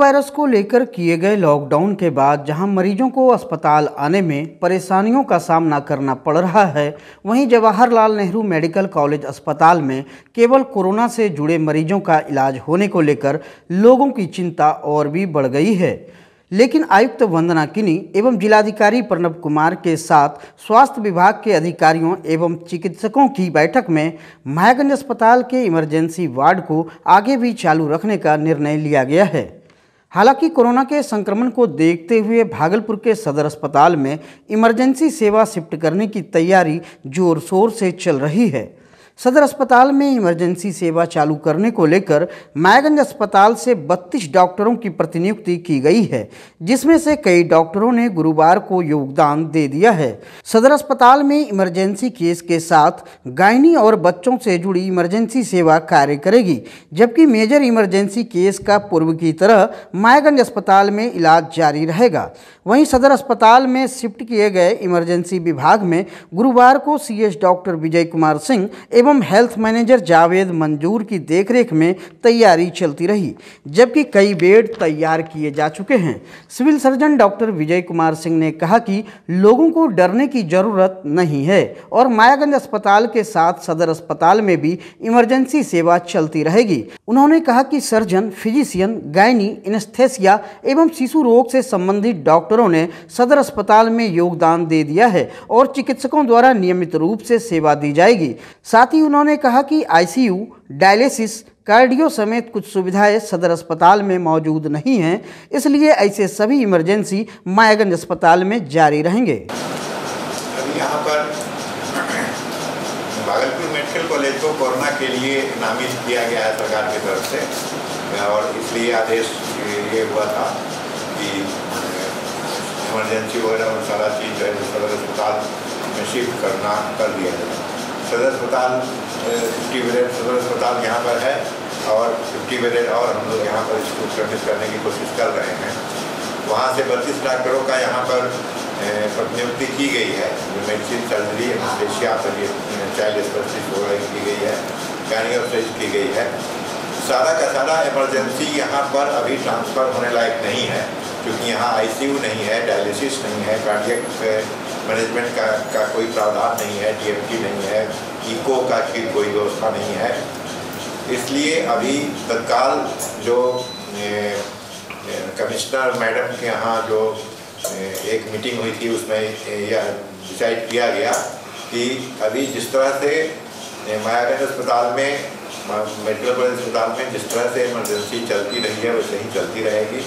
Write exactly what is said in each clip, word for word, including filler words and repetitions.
Virus को लेकर किए गए लॉकडाउन के बाद जहां मरीजों को अस्पताल आने में परेशानियों का सामना करना पड़ रहा है, वहीं जवाहरलाल नेहरू मेडिकल कॉलेज अस्पताल में केवल कोरोना से जुड़े मरीजों का इलाज होने को लेकर लोगों की चिंता और भी बढ़ गई है। लेकिन आयुक्त वंदना किनी एवं जिलाधिकारी प्रणव कुमार के साथ स्वास्थ्य विभाग के अधिकारियों एवं चिकित्सकों की बैठक में महागंज अस्पताल के इमरजेंसी वार्ड को आगे भी चालू रखने का निर्णय लिया गया है। हालांकि कोरोना के संक्रमण को देखते हुए भागलपुर के सदर अस्पताल में इमरजेंसी सेवा शिफ्ट करने की तैयारी जोर शोर से चल रही है। सदर अस्पताल में इमरजेंसी सेवा चालू करने को लेकर महागंज अस्पताल से बत्तीस डॉक्टरों की प्रतिनियुक्ति की गई है, जिसमें से कई डॉक्टरों ने गुरुवार को योगदान दे दिया है। सदर अस्पताल में इमरजेंसी केस के साथ गायनी और बच्चों से जुड़ी इमरजेंसी सेवा कार्य करेगी, जबकि मेजर इमरजेंसी केस का पूर्व की तरह महागंज अस्पताल में इलाज जारी रहेगा। वहीं सदर अस्पताल में शिफ्ट किए गए इमरजेंसी विभाग में गुरुवार को सीएस डॉक्टर विजय कुमार सिंह एवं हेल्थ मैनेजर जावेद मंजूर की देखरेख में तैयारी चलती रही, जबकि कई बेड तैयार किए जा चुके हैं। Civil surgeon doctor Vijay Kumar Singh ने कहा कि लोगों को डरने की जरूरत नहीं है और महागंज अस्पताल के साथ सदर अस्पताल में भी इमरजेंसी सेवा चलती रहेगी। उन्होंने कहा कि सर्जन, फिजिशियन, गायनी, एनेस्थेसिया एवं शिशु रोग से संबंधित डॉक्टरों ने सदर अस्पताल में योगदान दे दिया है और चिकित्सकों द्वारा नियमित रूप से सेवा दी जाएगी। साथ ही उन्होंने कहा कि आईसीयू, डायलिसिस, कार्डियो समेत कुछ सुविधाएं सदर अस्पताल में मौजूद नहीं हैं, इसलिए ऐसे सभी इमरजेंसी महागंज अस्पताल में जारी रहेंगे। अभी यहाँ पर भागलपुर मेडिकल कॉलेज को कोरोना के लिए नामित किया गया है सरकार की तरफ से, और इसलिए आदेश ये हुआ था कि इमरजेंसी वगैरह और सारा चीज़ जो है सदर अस्पताल में शिफ्ट करना कर दिया जाए। सदर अस्पताल फिफ्टी बेड सदर अस्पताल यहाँ पर है और फिफ्टी बेड और हम लोग यहाँ पर इसको सर्विस करने की कोशिश कर रहे हैं। वहाँ से बत्तीस डॉक्टरों का यहाँ पर प्रतिनियुक्ति की गई है, जो medicine, surgery, anaesthesia, child specialist वगैरह की गई है, गायनिकोलॉजिस्ट की गई है। सारा का सारा इमरजेंसी यहाँ पर अभी ट्रांसफ़र होने लायक नहीं है, क्योंकि यहाँ आईसीयू नहीं है, डायलिसिस नहीं है, कार्डियक मैनेजमेंट का का कोई प्रावधान नहीं है, टीएमटी नहीं है, इको का की कोई व्यवस्था नहीं है। इसलिए अभी तत्काल जो कमिश्नर मैडम के यहाँ जो एक मीटिंग हुई थी, उसमें यह डिसाइड किया गया कि अभी जिस तरह से महागंज अस्पताल में, मेडिकल कॉलेज अस्पताल में जिस तरह से इमरजेंसी चलती रही है वैसे ही चलती रहेगी।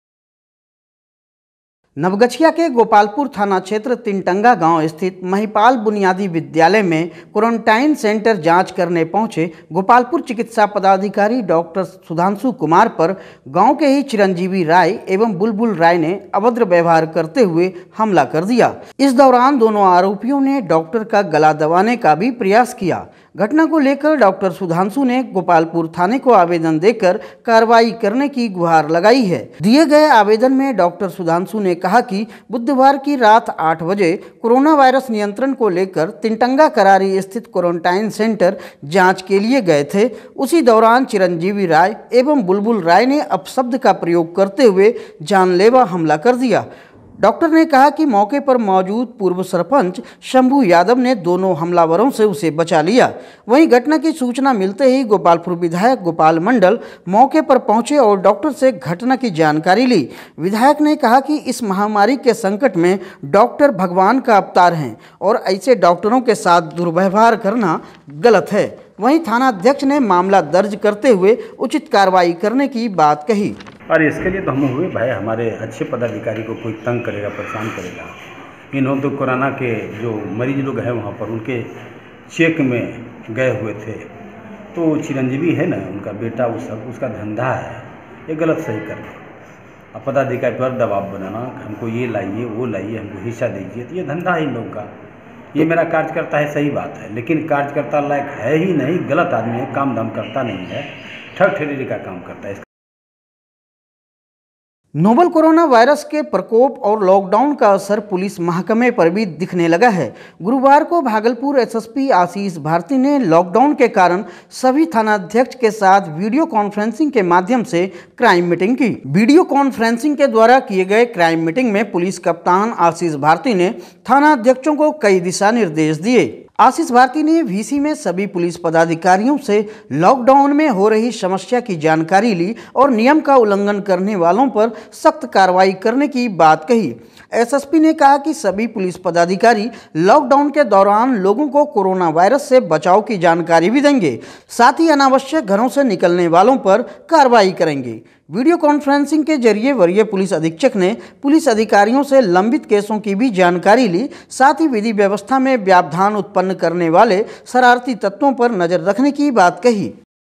नवगछिया के गोपालपुर थाना क्षेत्र तिनटंगा गांव स्थित महिपाल बुनियादी विद्यालय में क्वारंटाइन सेंटर जांच करने पहुंचे गोपालपुर चिकित्सा पदाधिकारी डॉक्टर सुधांशु कुमार पर गांव के ही चिरंजीवी राय एवं बुलबुल राय ने अभद्र व्यवहार करते हुए हमला कर दिया। इस दौरान दोनों आरोपियों ने डॉक्टर का गला दबाने का भी प्रयास किया। घटना को लेकर डॉक्टर सुधांशु ने गोपालपुर थाने को आवेदन देकर कार्रवाई करने की गुहार लगाई है। दिए गए आवेदन में डॉक्टर सुधांशु ने कहा कि बुधवार की रात आठ बजे कोरोना वायरस नियंत्रण को लेकर तिनटंगा करारी स्थित क्वारंटाइन सेंटर जांच के लिए गए थे। उसी दौरान चिरंजीवी राय एवं बुलबुल राय ने अपशब्द का प्रयोग करते हुए जानलेवा हमला कर दिया। डॉक्टर ने कहा कि मौके पर मौजूद पूर्व सरपंच शंभू यादव ने दोनों हमलावरों से उसे बचा लिया। वहीं घटना की सूचना मिलते ही गोपालपुर विधायक गोपाल मंडल मौके पर पहुंचे और डॉक्टर से घटना की जानकारी ली। विधायक ने कहा कि इस महामारी के संकट में डॉक्टर भगवान का अवतार हैं और ऐसे डॉक्टरों के साथ दुर्व्यवहार करना गलत है। वहीं थानाध्यक्ष ने मामला दर्ज करते हुए उचित कार्रवाई करने की बात कही। और इसके लिए तो हम हुए भाई, हमारे अच्छे पदाधिकारी को कोई तंग करेगा, परेशान करेगा। इन्होंने तो कोरोना के जो मरीज लोग हैं वहाँ पर उनके चेक में गए हुए थे, तो चिरंजीवी है ना उनका बेटा, वो सब उसका धंधा है, ये गलत सही कर रहे। अब पदाधिकारी पर दबाव बनाना, हमको ये लाइए वो लाइए, हमको हिस्सा दीजिए, तो ये धंधा है इन लोगों का। ये मेरा कार्यकर्ता है, सही बात है, लेकिन कार्यकर्ता लायक है ही नहीं, गलत आदमी है, काम धाम करता नहीं है, ठग ठेरी का काम करता है। नोवल कोरोना वायरस के प्रकोप और लॉकडाउन का असर पुलिस महकमे पर भी दिखने लगा है। गुरुवार को भागलपुर एसएसपी आशीष भारती ने लॉकडाउन के कारण सभी थानाध्यक्ष के साथ वीडियो कॉन्फ्रेंसिंग के माध्यम से क्राइम मीटिंग की। वीडियो कॉन्फ्रेंसिंग के द्वारा किए गए क्राइम मीटिंग में पुलिस कप्तान आशीष भारती ने थानाध्यक्षों को कई दिशा निर्देश दिए। आशीष भारती ने वीसी में सभी पुलिस पदाधिकारियों से लॉकडाउन में हो रही समस्या की जानकारी ली और नियम का उल्लंघन करने वालों पर सख्त कार्रवाई करने की बात कही। एसएसपी ने कहा कि सभी पुलिस पदाधिकारी लॉकडाउन के दौरान लोगों को कोरोना वायरस से बचाव की जानकारी भी देंगे, साथ ही अनावश्यक घरों से निकलने वालों पर कार्रवाई करेंगे। वीडियो कॉन्फ्रेंसिंग के जरिए वरीय पुलिस अधीक्षक ने पुलिस अधिकारियों से लंबित केसों की भी जानकारी ली, साथ ही विधि व्यवस्था में व्यवधान उत्पन्न करने वाले शरारती तत्वों पर नजर रखने की बात कही।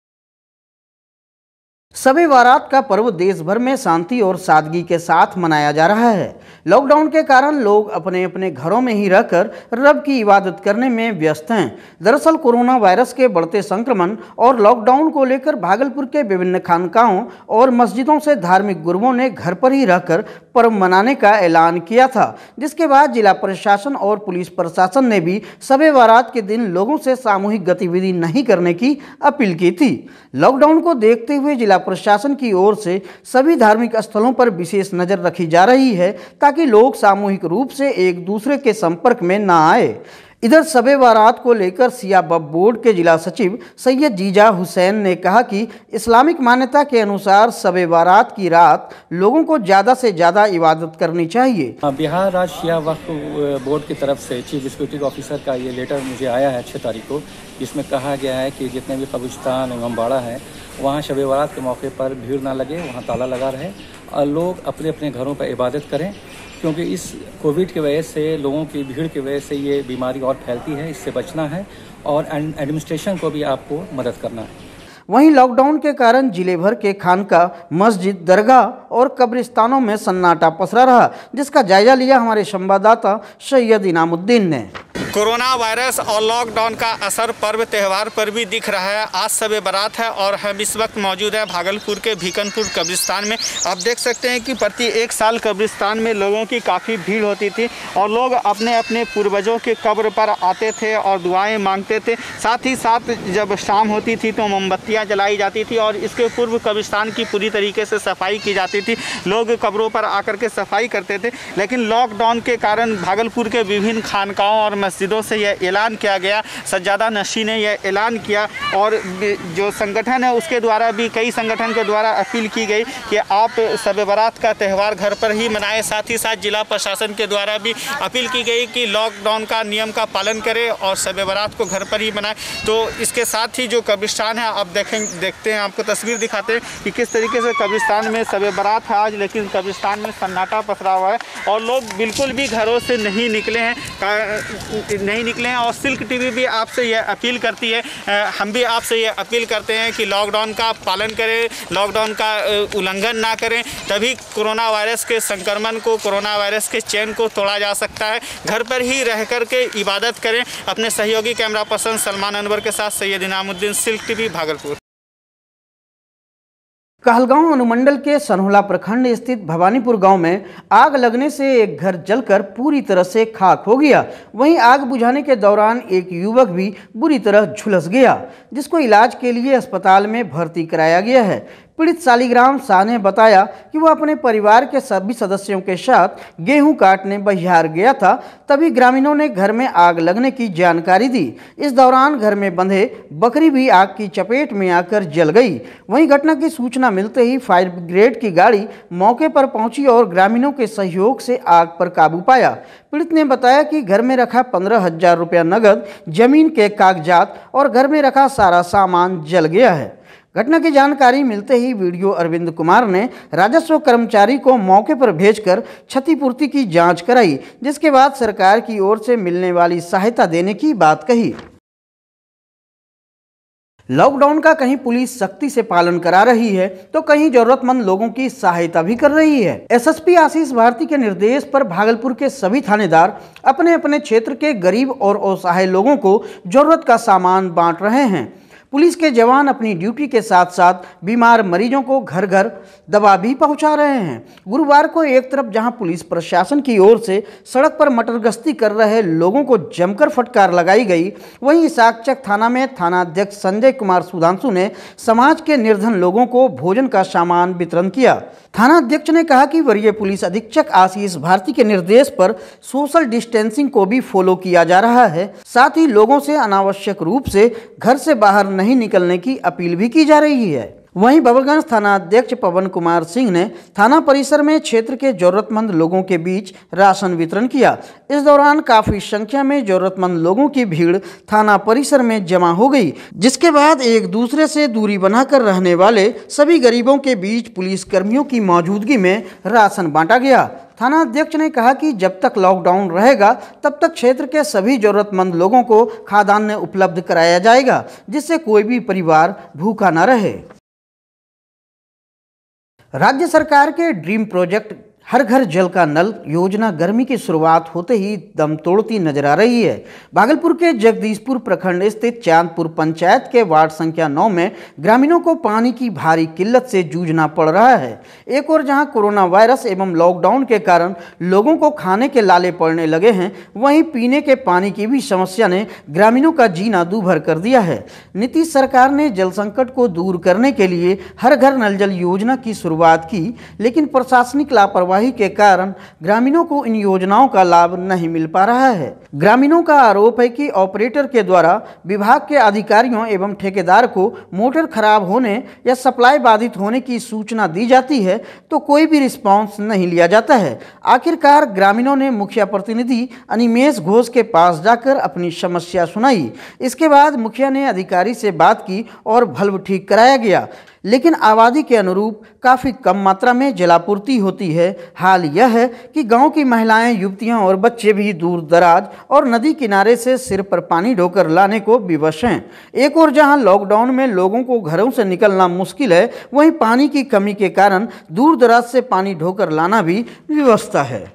शब-ए बारात का पर्व देश भर में शांति और सादगी के साथ मनाया जा रहा है। लॉकडाउन के कारण लोग अपने अपने घरों में ही रहकर रब की इबादत करने में व्यस्त हैं। दरअसल कोरोना वायरस के बढ़ते संक्रमण और लॉकडाउन को लेकर भागलपुर के विभिन्न खानकाहों और मस्जिदों से धार्मिक गुरुओं ने घर पर ही रहकर पर्व मनाने का ऐलान किया था, जिसके बाद जिला प्रशासन और पुलिस प्रशासन ने भी शब-ए बारात के दिन लोगों से सामूहिक गतिविधि नहीं करने की अपील की थी। लॉकडाउन को देखते हुए जिला प्रशासन की ओर से सभी धार्मिक स्थलों पर विशेष नजर रखी जा रही है, ताकि लोग सामूहिक रूप से एक दूसरे के संपर्क में न आए। इधर शब-ए बारात को लेकर सिया वक्फ बोर्ड के जिला सचिव सैयद जीजा हुसैन ने कहा कि इस्लामिक मान्यता के अनुसार शब-ए बारात की रात लोगों को ज़्यादा से ज़्यादा इबादत करनी चाहिए। बिहार राज्य सिया वक्फ बोर्ड की तरफ से चीफ एग्जीक्यूटिव ऑफिसर का ये लेटर मुझे आया है छः तारीख को, जिसमें कहा गया है कि जितने भी कब्रिस्तान एवं बाड़ा है वहाँ शब-ए बारात के मौके पर भीड़ ना लगे, वहाँ ताला लगा रहे और लोग अपने अपने घरों पर इबादत करें, क्योंकि इस कोविड की वजह से लोगों की भीड़ की वजह से ये बीमारी और फैलती है। इससे बचना है और एडमिनिस्ट्रेशन को भी आपको मदद करना है। वहीं लॉकडाउन के कारण जिले भर के खानका, मस्जिद, दरगाह और कब्रिस्तानों में सन्नाटा पसरा रहा, जिसका जायजा लिया हमारे संवाददाता सैयद इनामुद्दीन ने। कोरोना वायरस और लॉकडाउन का असर पर्व त्यौहार पर भी दिख रहा है। आज शब-ए बारात है और हम इस वक्त मौजूद हैं भागलपुर के भीकनपुर कब्रिस्तान में। आप देख सकते हैं कि प्रति एक साल कब्रिस्तान में लोगों की काफ़ी भीड़ होती थी और लोग अपने अपने पूर्वजों के कब्र पर आते थे और दुआएं मांगते थे। साथ ही साथ जब शाम होती थी तो मोमबत्तियाँ जलाई जाती थी और इसके पूर्व कब्रिस्तान की पूरी तरीके से सफाई की जाती थी। लोग कब्रों पर आकर के सफाई करते थे, लेकिन लॉकडाउन के कारण भागलपुर के विभिन्न खानकाहों और मस्जिदों से यह ऐलान किया गया। सज्जादा नशी ने यह ऐलान किया और जो संगठन है उसके द्वारा भी, कई संगठन के द्वारा अपील की गई कि आप शब-ए बारात का त्यौहार घर पर ही मनाएं। साथ ही साथ जिला प्रशासन के द्वारा भी अपील की गई कि लॉकडाउन का नियम का पालन करें और शब-ए बारात को घर पर ही मनाएं। तो इसके साथ ही जो कब्रिस्तान है, आप देखें देखते हैं आपको तस्वीर दिखाते हैं कि किस तरीके से कब्रिस्तान में शब-ए बारात है आज, लेकिन कब्रिस्तान में सन्नाटा पसरा हुआ है और लोग बिल्कुल भी घरों से नहीं निकले हैं नहीं निकले हैं और सिल्क टीवी भी आपसे यह अपील करती है, हम भी आपसे यह अपील करते हैं कि लॉकडाउन का पालन करें, लॉकडाउन का उल्लंघन ना करें, तभी कोरोना वायरस के संक्रमण को, कोरोना वायरस के चेन को तोड़ा जा सकता है। घर पर ही रह कर के इबादत करें। अपने सहयोगी कैमरा पर्सन सलमान अनवर के साथ सैयद इनामुद्दीन, सिल्क टीवी, भागलपुर। कहलगांव अनुमंडल के सनहुला प्रखंड स्थित भवानीपुर गांव में आग लगने से एक घर जलकर पूरी तरह से खाक हो गया। वहीं आग बुझाने के दौरान एक युवक भी बुरी तरह झुलस गया, जिसको इलाज के लिए अस्पताल में भर्ती कराया गया है। पीड़ित शालिग्राम शाह ने बताया कि वह अपने परिवार के सभी सदस्यों के साथ गेहूं काटने बिहार गया था, तभी ग्रामीणों ने घर में आग लगने की जानकारी दी। इस दौरान घर में बंधे बकरी भी आग की चपेट में आकर जल गई। वहीं घटना की सूचना मिलते ही फायर ब्रिगेड की गाड़ी मौके पर पहुंची और ग्रामीणों के सहयोग से आग पर काबू पाया। पीड़ित ने बताया कि घर में रखा पंद्रह हजार रुपया नगद, जमीन के कागजात और घर में रखा सारा सामान जल गया है। घटना की जानकारी मिलते ही वीडियो अरविंद कुमार ने राजस्व कर्मचारी को मौके पर भेजकर क्षतिपूर्ति की जांच कराई, जिसके बाद सरकार की ओर से मिलने वाली सहायता देने की बात कही। लॉकडाउन का कहीं पुलिस सख्ती से पालन करा रही है तो कहीं जरूरतमंद लोगों की सहायता भी कर रही है। एसएसपी आशीष भारती के निर्देश पर भागलपुर के सभी थानेदार अपने अपने क्षेत्र के गरीब और असहाय लोगों को जरूरत का सामान बांट रहे हैं। पुलिस के जवान अपनी ड्यूटी के साथ साथ बीमार मरीजों को घर घर दवा भी पहुंचा रहे हैं। गुरुवार को एक तरफ जहां पुलिस प्रशासन की ओर से सड़क पर मटर गश्ती कर रहे लोगों को जमकर फटकार लगाई गई, वहीं इसाकचक थाना में थाना अध्यक्ष संजय कुमार सुधांशु ने समाज के निर्धन लोगों को भोजन का सामान वितरण किया। थाना अध्यक्ष ने कहा कि वरीय पुलिस अधीक्षक आशीष भारती के निर्देश पर सोशल डिस्टेंसिंग को भी फॉलो किया जा रहा है। साथ ही लोगों से अनावश्यक रूप से घर से बाहर नहीं निकलने की अपील भी की जा रही है। वहीं बबरगंज थाना अध्यक्ष पवन कुमार सिंह ने थाना परिसर में क्षेत्र के जरूरतमंद लोगों के बीच राशन वितरण किया। इस दौरान काफी संख्या में जरूरतमंद लोगों की भीड़ थाना परिसर में जमा हो गई, जिसके बाद एक दूसरे से दूरी बनाकर रहने वाले सभी गरीबों के बीच पुलिस कर्मियों की मौजूदगी में राशन बांटा गया। थाना अध्यक्ष ने कहा कि जब तक लॉकडाउन रहेगा तब तक क्षेत्र के सभी जरूरतमंद लोगों को खाद्यान्न उपलब्ध कराया जाएगा, जिससे कोई भी परिवार भूखा न रहे। राज्य सरकार के ड्रीम प्रोजेक्ट हर घर जल का नल योजना गर्मी की शुरुआत होते ही दम तोड़ती नजर आ रही है। भागलपुर के जगदीशपुर प्रखंड स्थित चांदपुर पंचायत के वार्ड संख्या नौ में ग्रामीणों को पानी की भारी किल्लत से जूझना पड़ रहा है। एक और जहां कोरोना वायरस एवं लॉकडाउन के कारण लोगों को खाने के लाले पड़ने लगे हैं, वहीं पीने के पानी की भी समस्या ने ग्रामीणों का जीना दूभर कर दिया है। नीतीश सरकार ने जल संकट को दूर करने के लिए हर घर नल जल योजना की शुरुआत की, लेकिन प्रशासनिक लापरवाही के कारण ग्रामीणों को इन योजनाओं का लाभ नहीं मिल पा रहा है। ग्रामीणों का आरोप है कि ऑपरेटर के द्वारा विभाग के अधिकारियों एवं ठेकेदार को मोटर खराब होने या सप्लाई बाधित होने की सूचना दी जाती है तो कोई भी रिस्पांस नहीं लिया जाता है। आखिरकार ग्रामीणों ने मुखिया प्रतिनिधि अनिमेश घोष के पास जाकर अपनी समस्या सुनाई। इसके बाद मुखिया ने अधिकारी से बात की और बल्ब ठीक कराया गया, लेकिन आबादी के अनुरूप काफ़ी कम मात्रा में जलापूर्ति होती है। हाल यह है कि गांव की महिलाएं, युवतियां और बच्चे भी दूर दराज और नदी किनारे से सिर पर पानी ढोकर लाने को विवश हैं। एक और जहां लॉकडाउन में लोगों को घरों से निकलना मुश्किल है, वहीं पानी की कमी के कारण दूर दराज से पानी ढोकर लाना भी व्यवस्था है।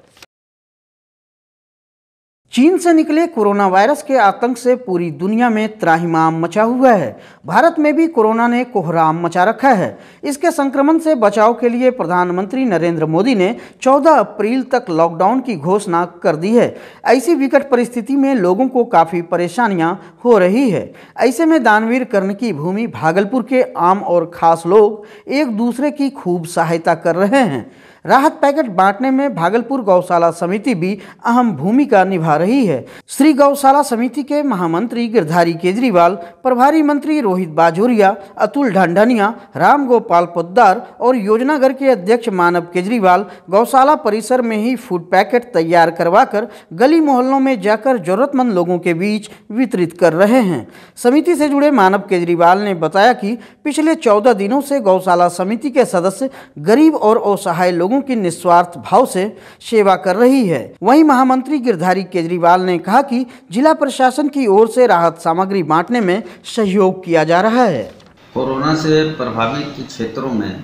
चीन से निकले कोरोना वायरस के आतंक से पूरी दुनिया में त्राहिमाम मचा हुआ है। भारत में भी कोरोना ने कोहराम मचा रखा है। इसके संक्रमण से बचाव के लिए प्रधानमंत्री नरेंद्र मोदी ने चौदह अप्रैल तक लॉकडाउन की घोषणा कर दी है। ऐसी विकट परिस्थिति में लोगों को काफ़ी परेशानियां हो रही है। ऐसे में दानवीर कर्ण की भूमि भागलपुर के आम और खास लोग एक दूसरे की खूब सहायता कर रहे हैं। राहत पैकेट बांटने में भागलपुर गौशाला समिति भी अहम भूमिका निभा रही है। श्री गौशाला समिति के महामंत्री गिरधारी केजरीवाल, प्रभारी मंत्री रोहित बाजोरिया, अतुल ढंढनिया, राम गोपाल पोद्दार और योजनागर के अध्यक्ष मानव केजरीवाल गौशाला परिसर में ही फूड पैकेट तैयार करवाकर गली मोहल्लों में जाकर जरूरतमंद लोगों के बीच वितरित कर रहे हैं। समिति से जुड़े मानव केजरीवाल ने बताया कि पिछले चौदह दिनों से गौशाला समिति के सदस्य गरीब और असहाय लोगों की निस्वार्थ भाव से सेवा कर रही है। वहीं महामंत्री गिरधारी केजरीवाल ने कहा कि जिला प्रशासन की ओर से राहत सामग्री बांटने में सहयोग किया जा रहा है। कोरोना से प्रभावित क्षेत्रों में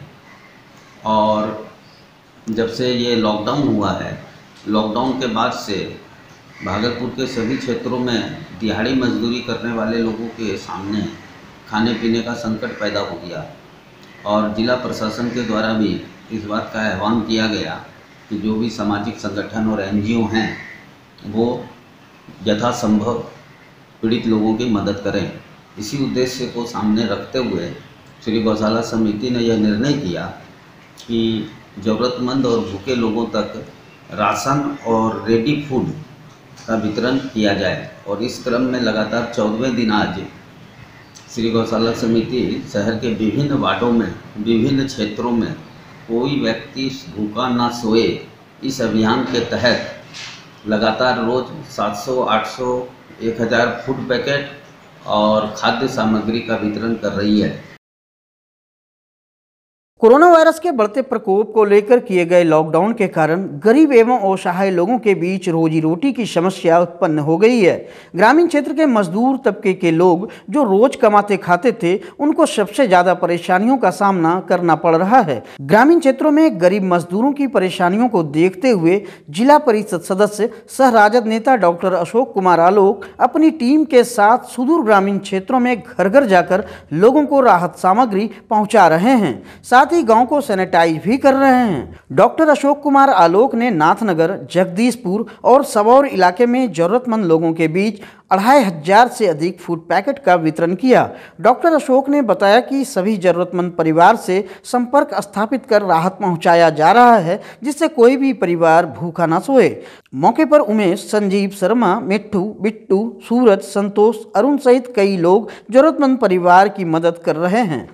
और जब से ये लॉकडाउन हुआ है, लॉकडाउन के बाद से भागलपुर के सभी क्षेत्रों में दिहाड़ी मजदूरी करने वाले लोगों के सामने खाने पीने का संकट पैदा हो गया और जिला प्रशासन के द्वारा भी इस बात का आह्वान किया गया कि जो भी सामाजिक संगठन और एनजीओ हैं वो यथासंभव पीड़ित लोगों की मदद करें। इसी उद्देश्य को सामने रखते हुए श्री गौशाला समिति ने यह निर्णय किया कि ज़रूरतमंद और भूखे लोगों तक राशन और रेडी फूड का वितरण किया जाए। और इस क्रम में लगातार चौदहवें दिन आज श्री गौशाला समिति शहर के विभिन्न वार्डों में, विभिन्न क्षेत्रों में कोई व्यक्ति भूखा ना सोए, इस अभियान के तहत लगातार रोज सात सौ, आठ सौ, एक हज़ार फूड पैकेट और खाद्य सामग्री का वितरण कर रही है। कोरोना वायरस के बढ़ते प्रकोप को लेकर किए गए लॉकडाउन के कारण गरीब एवं असहाय लोगों के बीच रोजी रोटी की समस्या उत्पन्न हो गई है। ग्रामीण क्षेत्र के मजदूर तबके के लोग जो रोज कमाते खाते थे, उनको सबसे ज्यादा परेशानियों का सामना करना पड़ रहा है। ग्रामीण क्षेत्रों में गरीब मजदूरों की परेशानियों को देखते हुए जिला परिषद सदस्य सह राजद नेता डॉक्टर अशोक कुमार आलोक अपनी टीम के साथ सुदूर ग्रामीण क्षेत्रों में घर घर जाकर लोगों को राहत सामग्री पहुंचा रहे हैं, साथ ही गांव को सैनिटाइज भी कर रहे हैं। डॉक्टर अशोक कुमार आलोक ने नाथनगर, जगदीशपुर और सबौर इलाके में जरूरतमंद लोगों के बीच अढ़ाई हजार से अधिक फूड पैकेट का वितरण किया। डॉक्टर अशोक ने बताया कि सभी जरूरतमंद परिवार से संपर्क स्थापित कर राहत पहुंचाया जा रहा है, जिससे कोई भी परिवार भूखा न सोए। मौके पर उमेश, संजीव शर्मा, मिट्टू, बिट्टू, सूरज, संतोष, अरुण सहित कई लोग जरूरतमंद परिवार की मदद कर रहे हैं।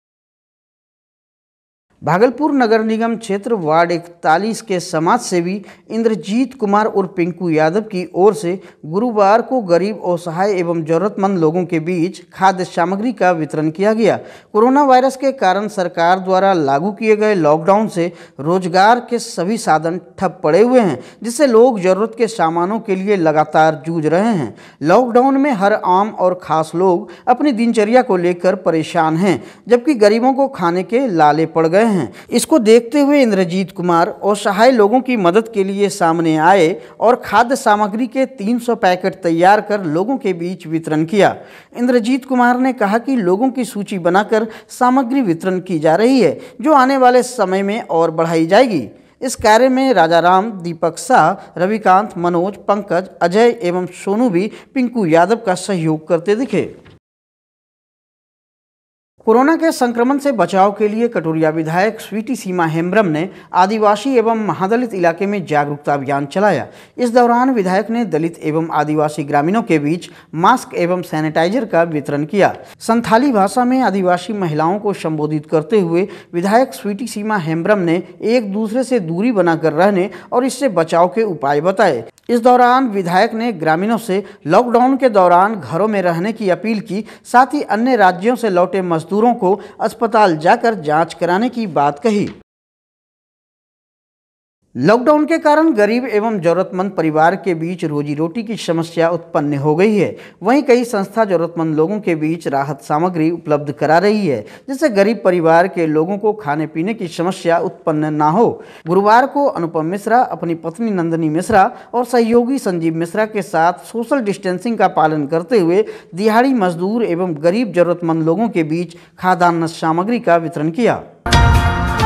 भागलपुर नगर निगम क्षेत्र वार्ड इकतालीस के समाज सेवी इंद्रजीत कुमार और पिंकू यादव की ओर से गुरुवार को गरीब, असहाय एवं जरूरतमंद लोगों के बीच खाद्य सामग्री का वितरण किया गया। कोरोना वायरस के कारण सरकार द्वारा लागू किए गए लॉकडाउन से रोजगार के सभी साधन ठप पड़े हुए हैं, जिससे लोग जरूरत के सामानों के लिए लगातार जूझ रहे हैं। लॉकडाउन में हर आम और खास लोग अपनी दिनचर्या को लेकर परेशान हैं, जबकि गरीबों को खाने के लाले पड़ गए हैं। इसको देखते हुए इंद्रजीत कुमार असहाय लोगों की मदद के लिए सामने आए और खाद्य सामग्री के तीन सौ पैकेट तैयार कर लोगों के बीच वितरण किया। इंद्रजीत कुमार ने कहा कि लोगों की सूची बनाकर सामग्री वितरण की जा रही है, जो आने वाले समय में और बढ़ाई जाएगी। इस कार्य में राजाराम, दीपक शाह, रविकांत, मनोज, पंकज, अजय एवं सोनू भी पिंकू यादव का सहयोग करते दिखे। कोरोना के संक्रमण से बचाव के लिए कटोरिया विधायक स्वीटी सीमा हेम्ब्रम ने आदिवासी एवं महादलित इलाके में जागरूकता अभियान चलाया। इस दौरान विधायक ने दलित एवं आदिवासी ग्रामीणों के बीच मास्क एवं सैनिटाइजर का वितरण किया। संथाली भाषा में आदिवासी महिलाओं को संबोधित करते हुए विधायक स्वीटी सीमा हेम्ब्रम ने एक दूसरे से दूरी बनाकर रहने और इससे बचाव के उपाय बताए। इस दौरान विधायक ने ग्रामीणों से लॉकडाउन के दौरान घरों में रहने की अपील की, साथ ही अन्य राज्यों से लौटे मजदूरों को अस्पताल जाकर जांच कराने की बात कही। लॉकडाउन के कारण गरीब एवं जरूरतमंद परिवार के बीच रोजी रोटी की समस्या उत्पन्न हो गई है। वहीं कई संस्था जरूरतमंद लोगों के बीच राहत सामग्री उपलब्ध करा रही है, जिससे गरीब परिवार के लोगों को खाने पीने की समस्या उत्पन्न ना हो। गुरुवार को अनुपम मिश्रा अपनी पत्नी नंदिनी मिश्रा और सहयोगी संजीव मिश्रा के साथ सोशल डिस्टेंसिंग का पालन करते हुए दिहाड़ी मजदूर एवं गरीब जरूरतमंद लोगों के बीच खाद्यान्न सामग्री का वितरण किया।